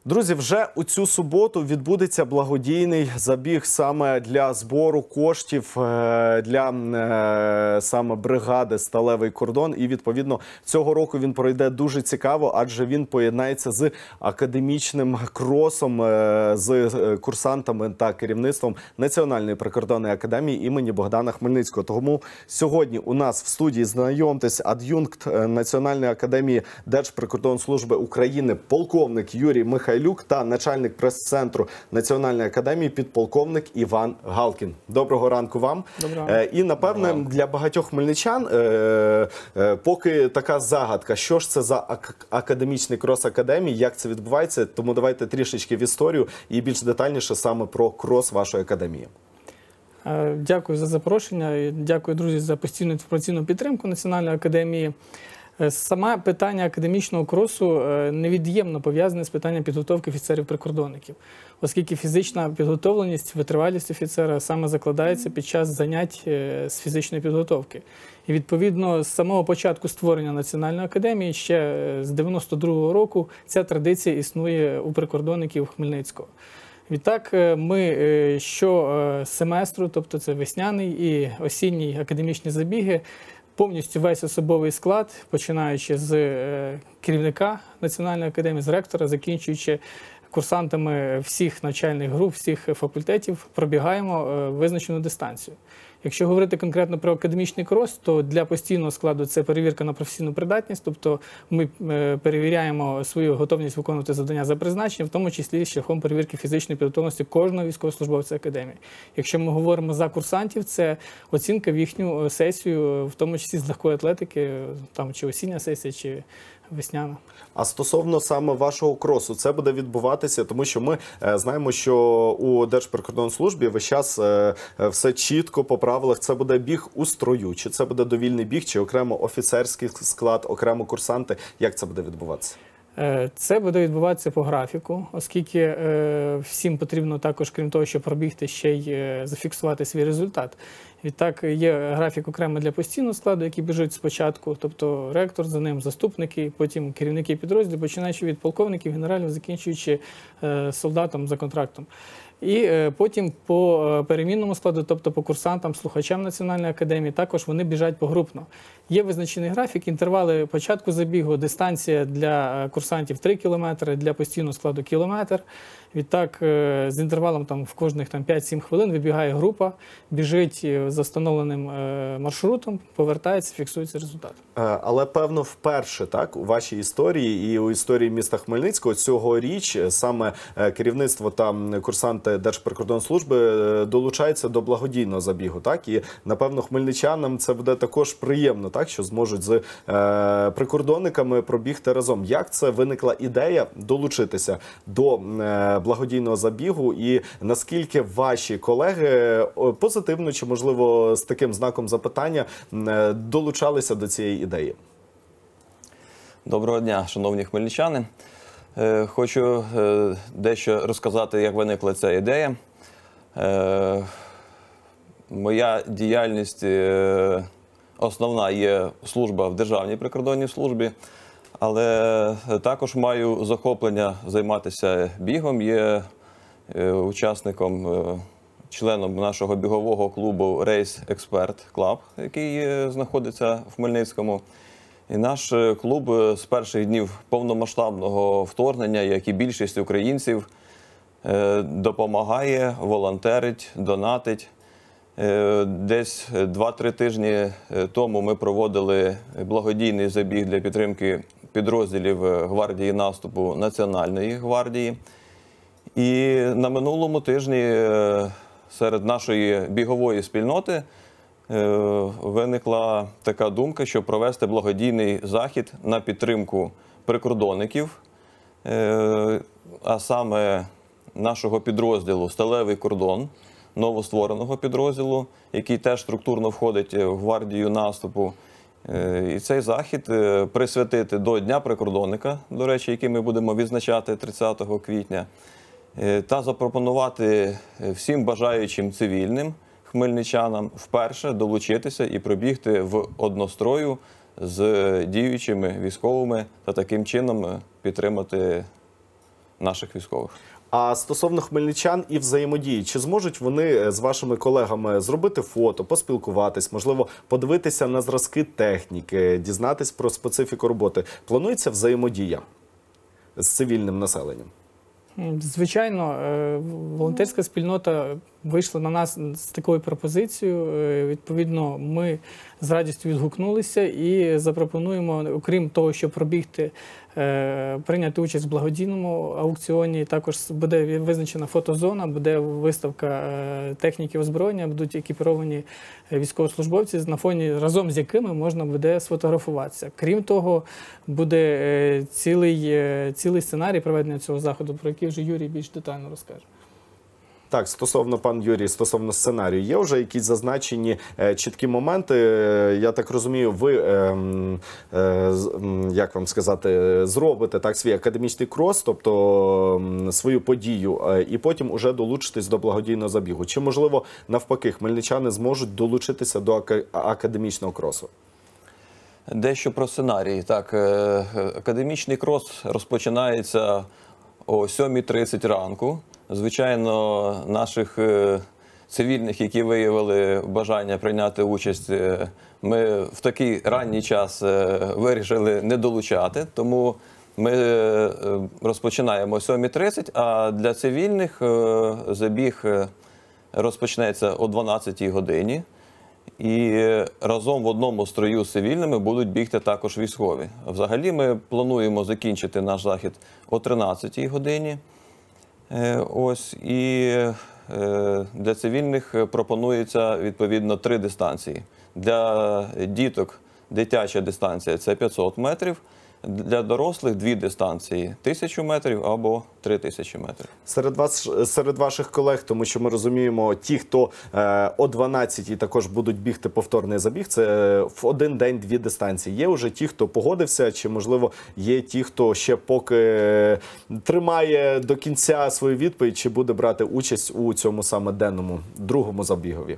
Друзі, вже у цю суботу відбудеться благодійний забіг саме для збору коштів для саме бригади «Сталевий кордон». І, відповідно, цього року він пройде дуже цікаво, адже він поєднається з академічним кросом, з курсантами та керівництвом Національної прикордонної академії імені Богдана Хмельницького. Тому сьогодні у нас в студії, знайомтесь, ад'юнкт Національної академії Держприкордонслужби України, полковник Юрій Михайлюк та начальник прес-центру Національної академії підполковник Іван Галкін. Доброго ранку вам. І, напевне, для багатьох хмельничан поки така загадка, що ж це за академічний крос академії, як це відбувається, тому давайте трішечки в історію і більш детальніше саме про крос вашої академії. Дякую за запрошення і дякую, друзі, за постійну інформаційну підтримку Національної академії. Саме питання академічного кросу невід'ємно пов'язане з питанням підготовки офіцерів-прикордонників, оскільки фізична підготовленість, витривалість офіцера саме закладається під час занять з фізичної підготовки. І, відповідно, з самого початку створення Національної академії, ще з 92-го року, ця традиція існує у прикордонників Хмельницького. Відтак, ми щосеместру, тобто це весняний і осінній академічні забіги, повністю весь особовий склад, починаючи з керівника Національної академії, з ректора, закінчуючи курсантами всіх навчальних груп, всіх факультетів, пробігаємо визначену дистанцію. Якщо говорити конкретно про академічний крос, то для постійного складу це перевірка на професійну придатність, тобто ми перевіряємо свою готовність виконувати завдання за призначенням, в тому числі шляхом перевірки фізичної підготовленості кожного військовослужбовця академії. Якщо ми говоримо за курсантів, це оцінка в їхню сесію, в тому числі з легкої атлетики, там чи осіння сесія, чи весняна. А стосовно саме вашого кросу, це буде відбуватися, тому що ми знаємо, що у Держприкордонслужбі весь час все чітко по правилах. Це буде біг у строю, чи це буде довільний біг, чи окремо офіцерський склад, окремо курсанти. Як це буде відбуватися? Це буде відбуватися по графіку, оскільки всім потрібно також, крім того, щоб пробігти, ще й зафіксувати свій результат. Відтак є графік окремо для постійного складу, який біжить спочатку, тобто ректор, за ним заступники, потім керівники підрозділів, починаючи від полковників, генералів, закінчуючи солдатом за контрактом. І потім по перемінному складу, тобто по курсантам, слухачам Національної академії, також вони біжать погрупно. Є визначений графік, інтервали початку забігу, дистанція для курсантів 3 кілометри, для постійного складу кілометр. Відтак з інтервалом там, в кожних 5-7 хвилин вибігає група, біжить за встановленим маршрутом, повертається, фіксується результат. Але, певно, вперше так, у вашій історії і у історії міста Хмельницького цьогоріч саме керівництво та курсанти Держприкордонслужби долучаються до благодійного забігу. Так? І, напевно, хмельничанам це буде також приємно, так? Що зможуть з прикордонниками пробігти разом. Як це виникла ідея долучитися до благодійного забігу і наскільки ваші колеги позитивно чи, можливо, з таким знаком запитання долучалися до цієї ідеї? Доброго дня, шановні хмельничани. Хочу дещо розказати, як виникла ця ідея. Моя діяльність основна є служба в Державній прикордонній службі, але також маю захоплення займатися бігом, є учасником, членом нашого бігового клубу Race Expert Club, який знаходиться в Хмельницькому. І наш клуб з перших днів повномасштабного вторгнення, як і більшість українців, допомагає, волонтерить, донатить. Десь 2-3 тижні тому ми проводили благодійний забіг для підтримки підрозділів гвардії наступу Національної гвардії. І на минулому тижні серед нашої бігової спільноти виникла така думка, щоб провести благодійний захід на підтримку прикордонників, а саме нашого підрозділу «Сталевий кордон», новоствореного підрозділу, який теж структурно входить в гвардію наступу. І цей захід присвятити до Дня прикордонника, до речі, який ми будемо відзначати 30 квітня, та запропонувати всім бажаючим цивільним хмельничанам вперше долучитися і пробігти в однострою з діючими військовими та таким чином підтримати наших військових. А стосовно хмельничан і взаємодії, чи зможуть вони з вашими колегами зробити фото, поспілкуватись, можливо, подивитися на зразки техніки, дізнатись про специфіку роботи? Планується взаємодія з цивільним населенням? Звичайно, волонтерська спільнота вийшла на нас з такою пропозицією. Відповідно, ми з радістю відгукнулися і запропонуємо, окрім того, щоб пробігти, прийняти участь в благодійному аукціоні. Також буде визначена фотозона, буде виставка техніки озброєння, будуть екіпіровані військовослужбовці, на фоні разом з якими можна буде сфотографуватися. Крім того, буде цілий сценарій проведення цього заходу, про який вже Юрій більш детально розкаже. Так, пан Юрій, стосовно сценарію, є вже якісь зазначені чіткі моменти? Я так розумію, ви, як вам сказати, зробите так свій академічний крос, тобто свою подію, і потім уже долучитесь до благодійного забігу. Чи, можливо, навпаки, хмельничани зможуть долучитися до академічного кросу? Дещо про сценарій. Так, академічний крос розпочинається о 7:30 ранку. Звичайно, наших цивільних, які виявили бажання прийняти участь, ми в такий ранній час вирішили не долучати, тому ми розпочинаємо о 7:30, а для цивільних забіг розпочнеться о 12-й годині. І разом в одному строю з цивільними будуть бігти також військові. Взагалі ми плануємо закінчити наш захід о 13-й годині. Ось, і для цивільних пропонується відповідно 3 дистанції. Для діток дитяча дистанція – це 500 метрів, для дорослих 2 дистанції – 1000 метрів або 3000 метрів. Серед ваших колег, тому що ми розуміємо, ті, хто о 12-й також будуть бігти повторний забіг, це в один день 2 дистанції. Є вже ті, хто погодився, чи, можливо, є ті, хто ще поки тримає до кінця свою відповідь, чи буде брати участь у цьому саме денному, другому забігові?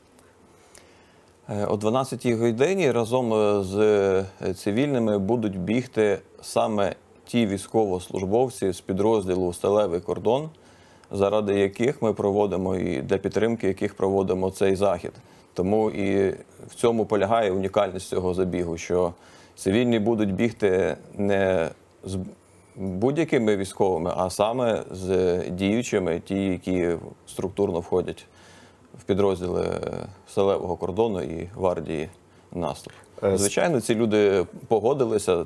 О 12-й годині разом з цивільними будуть бігти саме ті військовослужбовці з підрозділу «Сталевий кордон», заради яких ми проводимо і для підтримки яких проводимо цей захід. Тому і в цьому полягає унікальність цього забігу, що цивільні будуть бігти не з будь-якими військовими, а саме з діючими, ті, які структурно входять в підрозділи Сталевого кордону і гвардії наступ. Звичайно, ці люди погодилися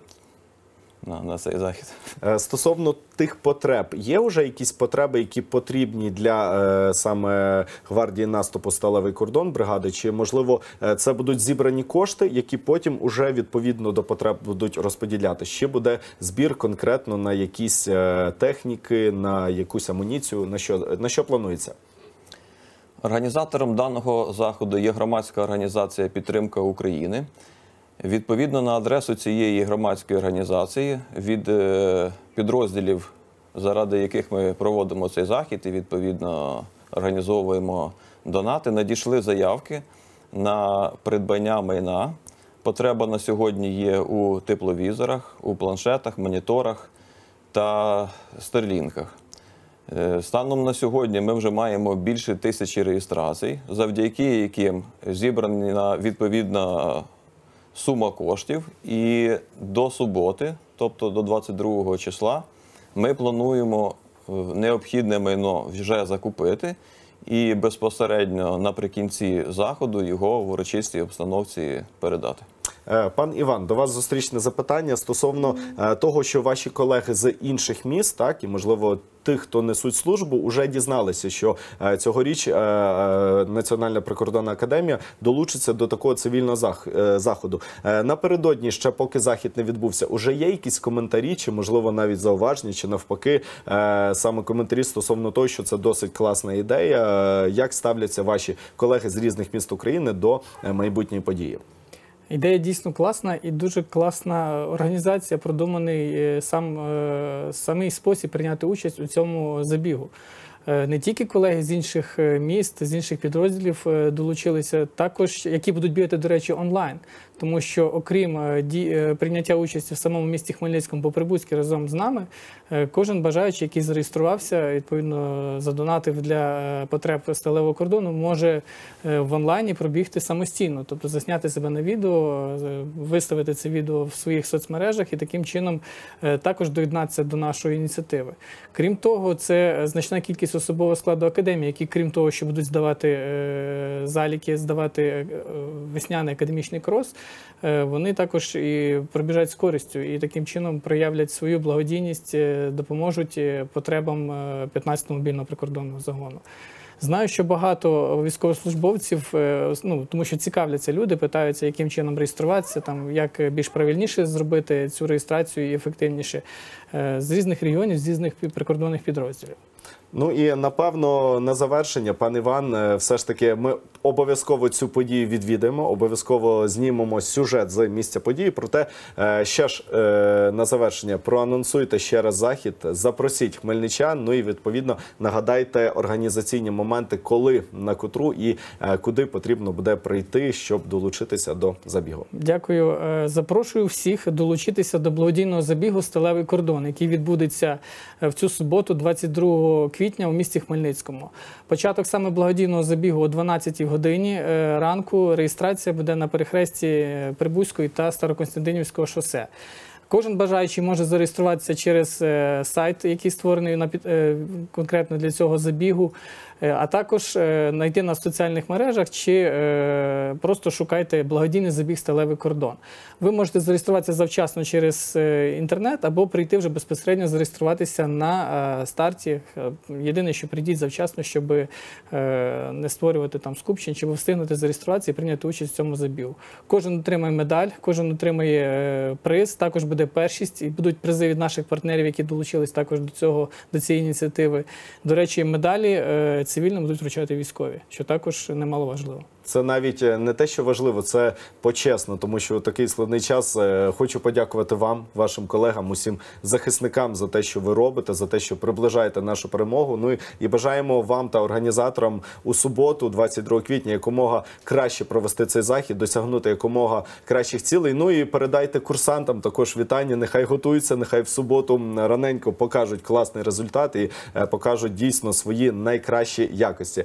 на цей захід. Стосовно тих потреб, є вже якісь потреби, які потрібні для саме гвардії наступу «Сталевий кордон» бригади? Чи, можливо, це будуть зібрані кошти, які потім уже відповідно до потреб будуть розподіляти? Ще буде збір конкретно на якісь техніки, на якусь амуніцію? На що планується? Організатором даного заходу є громадська організація «Підтримка України». Відповідно, на адресу цієї громадської організації від підрозділів, заради яких ми проводимо цей захід і, відповідно, організовуємо донати, надійшли заявки на придбання майна. Потреба на сьогодні є у тепловізорах, у планшетах, моніторах та старлінках. Станом на сьогодні ми вже маємо більше 1000 реєстрацій, завдяки яким зібрана відповідна сума коштів. І до суботи, тобто до 22 числа, ми плануємо необхідне майно вже закупити і безпосередньо наприкінці заходу його в урочистій обстановці передати. Пан Іван, до вас зустрічне запитання стосовно того, що ваші колеги з інших міст, так, і, можливо, тих, хто несуть службу, вже дізналися, що цьогоріч Національна прикордонна академія долучиться до такого цивільного заходу. Напередодні, ще поки захід не відбувся, уже є якісь коментарі, чи, можливо, навіть зауваження, чи навпаки, саме коментарі стосовно того, що це досить класна ідея. Як ставляться ваші колеги з різних міст України до майбутньої події? Ідея дійсно класна і дуже класна організація, продуманий самий спосіб прийняти участь у цьому забігу. не тільки колеги з інших міст, з інших підрозділів долучилися, також які будуть бігати, до речі, онлайн. Тому що, окрім прийняття участі в самому місті Хмельницькому по Прибузькій разом з нами, кожен бажаючий, який зареєструвався, відповідно задонатив для потреб сталевого кордону, може в онлайні пробігти самостійно, тобто засняти себе на відео, виставити це відео в своїх соцмережах і таким чином також доєднатися до нашої ініціативи. Крім того, це значна кількість особового складу академії, які, крім того, що будуть здавати заліки, здавати весняний академічний крос, вони також і пробіжать з користю і таким чином проявлять свою благодійність, допоможуть потребам 15-го мобільного прикордонного загону. Знаю, що багато військовослужбовців, тому що цікавляться люди, питаються, яким чином реєструватися, як більш правильніше зробити цю реєстрацію і ефективніше, з різних регіонів, з різних прикордонних підрозділів. Ну і напевно на завершення, пан Іван, все ж таки ми обов'язково цю подію відвідаємо, обов'язково знімемо сюжет з місця події. Проте ще ж на завершення проанонсуйте ще раз захід, запросіть хмельничан, ну і відповідно нагадайте організаційні моменти, коли, на котру і куди потрібно буде прийти, щоб долучитися до забігу. Дякую. Запрошую всіх долучитися до благодійного забігу «Сталевий кордон», який відбудеться в цю суботу, 22 квітня у місті Хмельницькому. Початок саме благодійного забігу о 12-й годині ранку. Реєстрація буде на перехресті Прибузької та Старокостянтинівського шосе. Кожен бажаючий може зареєструватися через сайт, який створений конкретно для цього забігу, а також знайти нас в соціальних мережах чи просто шукайте благодійний забіг «Сталевий кордон». Ви можете зареєструватися завчасно через інтернет або прийти вже безпосередньо зареєструватися на старті. Єдине, що прийдіть завчасно, щоб не створювати там скупчень, щоб встигнути зареєструватися і прийняти участь в цьому забігу. Кожен отримає медаль, кожен отримає приз, також буде першість і будуть призи від наших партнерів, які долучились також до цієї ініціативи. До речі, медалі цивільно будуть вручати військові, що також немаловажливо. Це навіть не те, що важливо, це почесно, тому що у такий складний час хочу подякувати вам, вашим колегам, усім захисникам за те, що ви робите, за те, що приближаєте нашу перемогу. Ну і бажаємо вам та організаторам у суботу, 22 квітня, якомога краще провести цей захід, досягнути якомога кращих цілей. Ну і передайте курсантам також вітання, нехай готуються, нехай в суботу раненько покажуть класний результат і покажуть дійсно свої найкращі якості.